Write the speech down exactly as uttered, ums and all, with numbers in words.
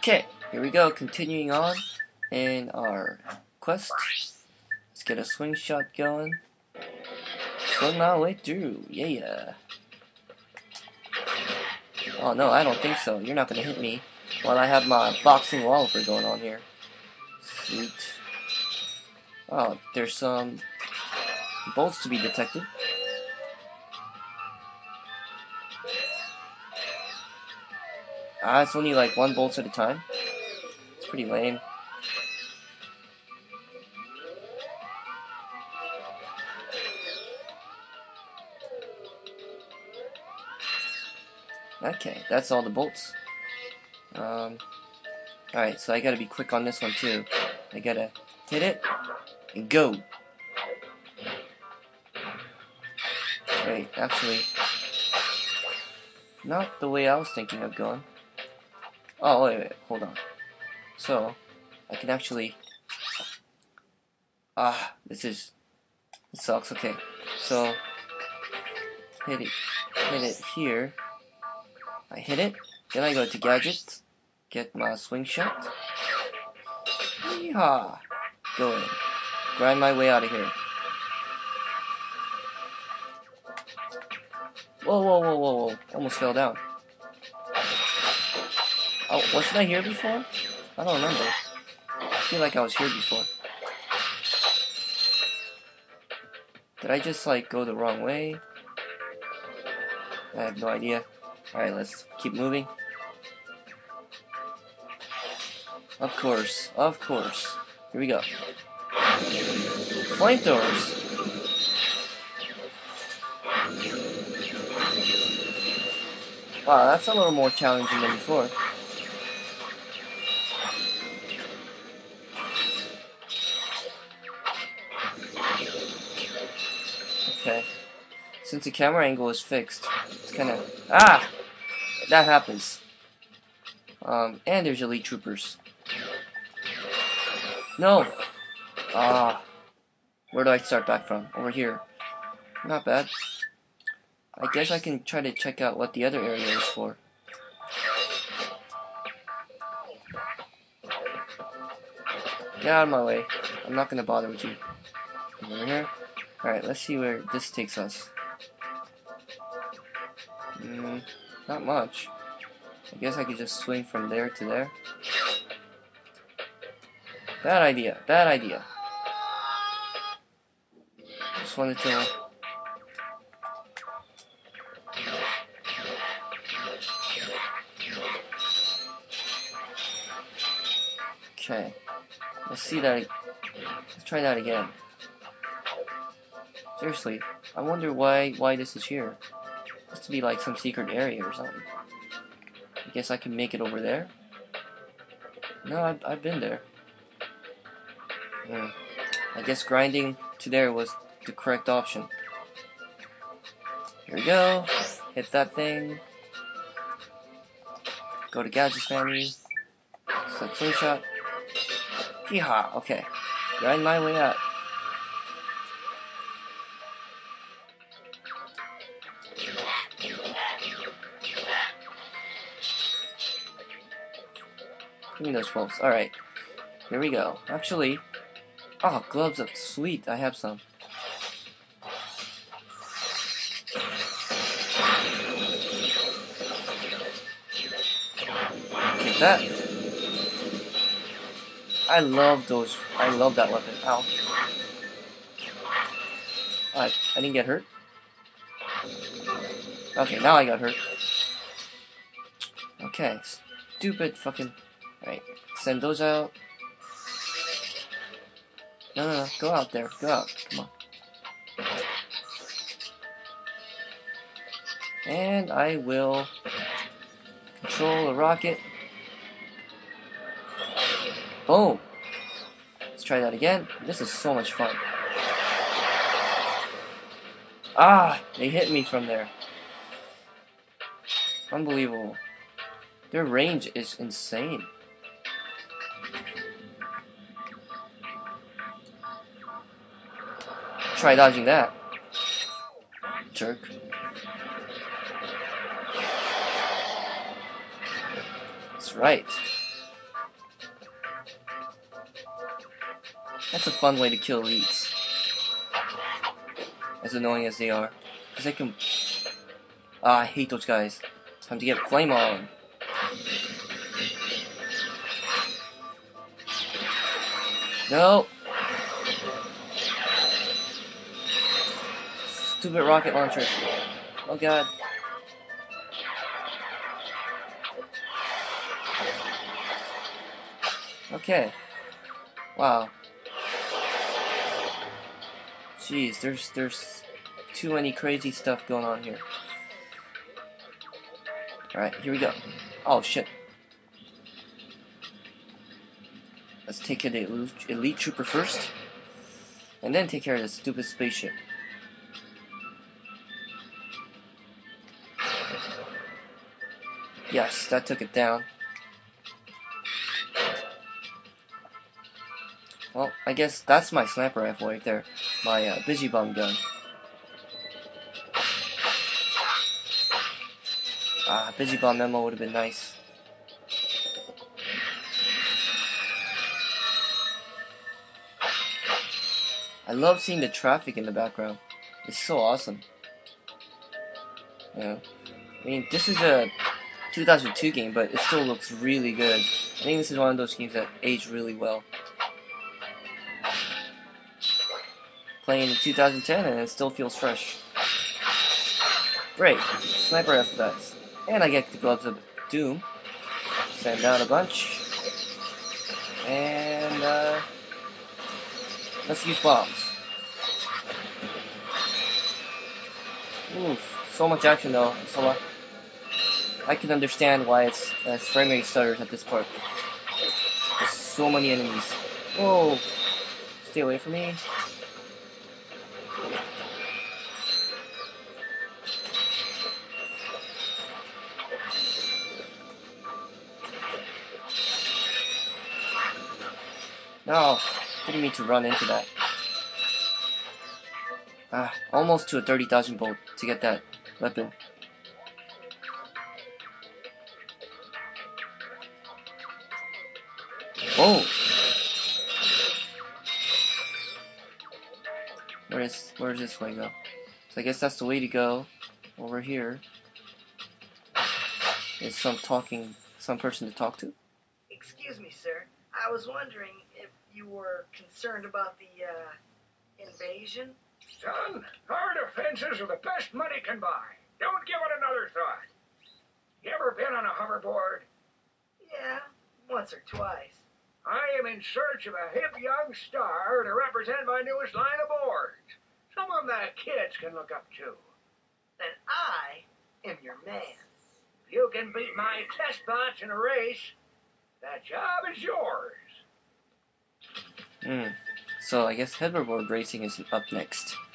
Okay, here we go, continuing on in our quest. Let's get a swing shot going. Swing my way through, yeah. Oh no, I don't think so. You're not gonna hit me while I have my boxing walloper going on here. Sweet. Oh, there's some bolts to be detected. Ah, it's only like one bolt at a time. It's pretty lame. Okay, that's all the bolts. Um, Alright, so I gotta be quick on this one too. I gotta hit it and go. Wait, actually, not the way I was thinking of going. Oh, wait, wait, hold on. So, I can actually... Ah, this is... This sucks, okay. So, hit it, hit it here. I hit it, then I go to gadgets, get my swing shot. Yeehaw! Go in. Grind my way out of here. Whoa, whoa, whoa, whoa, whoa. Almost fell down. Oh, wasn't I here before? I don't remember. I feel like I was here before. Did I just, like, go the wrong way? I have no idea. Alright, let's keep moving. Of course, of course. Here we go. Flamethrowers. Wow, that's a little more challenging than before. Okay. Since the camera angle is fixed, it's kind of... Ah! That happens. Um, and there's elite troopers. No! Ah. Where do I start back from? Over here. Not bad. I guess I can try to check out what the other area is for. Get out of my way. I'm not gonna bother with you. Over here. Alright, let's see where this takes us. Mm, not much. I guess I could just swing from there to there. Bad idea. Bad idea. Just wanted to... Okay. Let's see that. Let's try that again. Seriously, I wonder why why this is here. It has to be like some secret area or something. I guess I can make it over there. No, I've, I've been there. Hmm. I guess grinding to there was the correct option. Here we go. Hit that thing. Go to gadgets menu. Select slingshot. Yeehaw. Okay. Grind my way out. Give me those bolts. Alright. Here we go. Actually... Oh, gloves look sweet. I have some. Take that. I love those. I love that weapon. Ow. Alright, I didn't get hurt. Okay, now I got hurt. Okay, stupid fucking... Alright, send those out. No, no, no, go out there. Go out. Come on. And I will control a rocket. Boom. Let's try that again. This is so much fun. Ah, they hit me from there. Unbelievable. Their range is insane. Try dodging that. Jerk. That's right. That's a fun way to kill elites. As annoying as they are. Because they can... Ah, I hate those guys. Time to get flame on. No! Stupid rocket launcher. Oh god. Okay. Wow. Jeez, there's there's too many crazy stuff going on here. Alright, here we go. Oh shit. Let's take care of the elite trooper first. And then take care of this stupid spaceship. Yes, that took it down. Well, I guess that's my sniper rifle right there. My uh, Busy Bomb gun. Ah, Busy Bomb ammo would have been nice. I love seeing the traffic in the background. It's so awesome. Yeah. I mean, this is a two thousand two game, but it still looks really good. I think this is one of those games that aged really well. Playing in two thousand ten and it still feels fresh. Great. Sniper rifle bats. And I get the Gloves of Doom. Send out a bunch. And, uh... let's use bombs. Oof. So much action though. It's a lot. I can understand why it's, uh, its frame rate stutters at this part. There's so many enemies. Whoa. Stay away from me. No, didn't mean to run into that. Ah, almost to a thirty thousand volt to get that weapon. Oh! Where is, where does this way go? So I guess that's the way to go. Over here is some talking, some person to talk to. Excuse me, sir. I was wondering if you were concerned about the, uh, invasion? Son, our defenses are the best money can buy. Don't give it another thought. You ever been on a hoverboard? Yeah, once or twice. I am in search of a hip young star to represent my newest line of boards. Someone that kids can look up to. Then I am your man. If you can beat my test bots in a race, that job is yours. Hmm. So I guess hoverboard racing is up next.